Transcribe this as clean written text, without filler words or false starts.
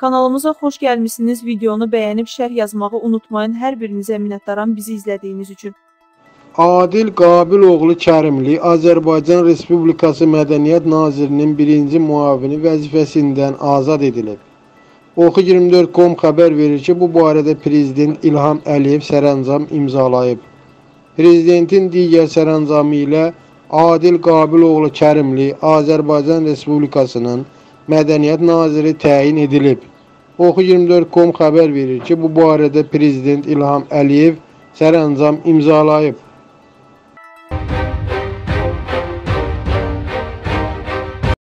Kanalımıza xoş gəlmişsiniz. Videonu bəyənib şərh yazmağı unutmayın. Hər birinizə minnətdaram bizi izlədiyiniz üçün. Adil Qabiloğlu Kərimli Azərbaycan Respublikası Mədəniyyət Nazirinin birinci müavini vəzifəsindən azad edilib. Oxu24.com xəbər verir ki, bu barədə Prezident İlham Əliyev sərəncam imzalayıb. Prezidentin digər sərəncamı ilə Adil Qabiloğlu Kərimli Azərbaycan Respublikasının Mədəniyyət Naziri təyin edilib. Oxu24.com xəbər verir ki, bu barədə Prezident İlham Əliyev sərəncam imzalayıb.